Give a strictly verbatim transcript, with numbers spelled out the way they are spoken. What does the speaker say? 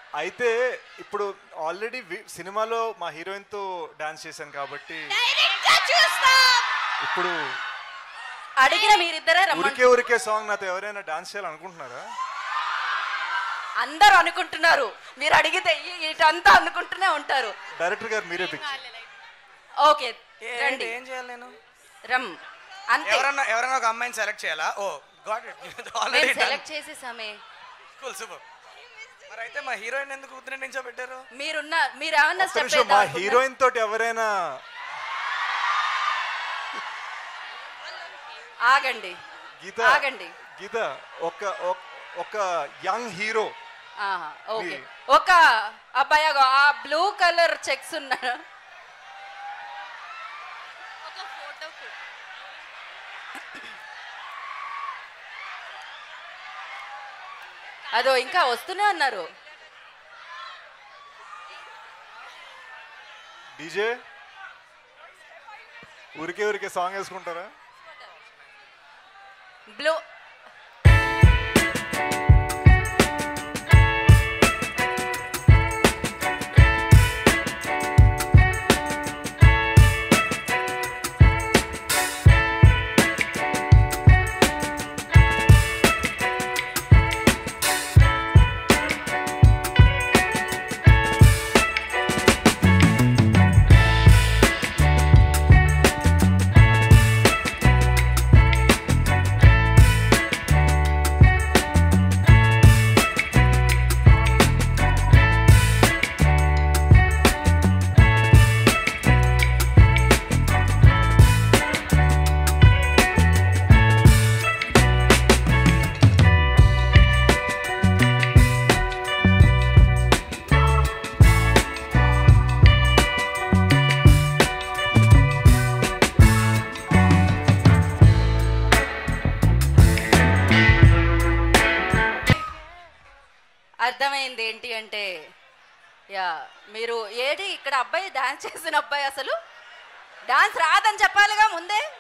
అయితే ఇప్పుడు ఆల్రెడీ సినిమాలో మా హీరోయిన్ తో డాన్స్ చేశాను కాబట్టి ఇప్పుడు అడిగిన మీరిద్దరే ఉరికే ఉరికే సాంగ్ నాతో ఎవరైనా డాన్స్ చేయాలనుకుంటున్నారా? అందరూ అనుకుంటున్నారు. మీరు అడిగితే ఇటంతా అనుకుంటూనే ఉంటారు. డైరెక్టర్ గారు మీరే పిక్. ఓకే రండి. ఏం చేయాలి నేను? రమ్ అంతే. ఎవరన్నా ఎవరైనా ఒక అమ్మాయిని సెలెక్ట్ చేయాలా? Oh got it. Already select చేసేసామే. Cool super. మరి అయితే మా హీరోయిన్ ఎందుకు ఉత్తర నుంచో పెట్టారు? మీరున్న మీరు ఏమన్నా స్టెప్ చేద్దాం. మా హీరోయిన్ తోటి ఎవరైనా ఆగండి. గీత ఆగండి. గీత ఒక ఒక యంగ్ హీరో. ఓకే ఒక అబ్బాయి ఆ బ్లూ కలర్ చెక్స్ ఉన్నాడు. అదో ఇంకా వస్తూనే అన్నారు. డీజే ఊరికే ఊరికే సాంగ్ వేసుకుంటారా? బ్లూ అర్థమైంది ఏంటి అంటే యా మీరు ఏది ఇక్కడ అబ్బాయి డాన్స్ చేసిన అబ్బాయి అసలు డాన్స్ రాదని చెప్పాలిగా ముందే.